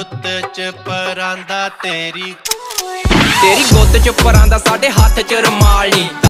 ਗੁੱਤ ਚ ਪਰਾਂਦਾ ਤੇਰੀ ਗੁੱਤ ਚ ਪਰਾਂਦਾ, ਸਾਡੇ ਹੱਥ ਚ ਰੁਮਾਲ ਨੀ।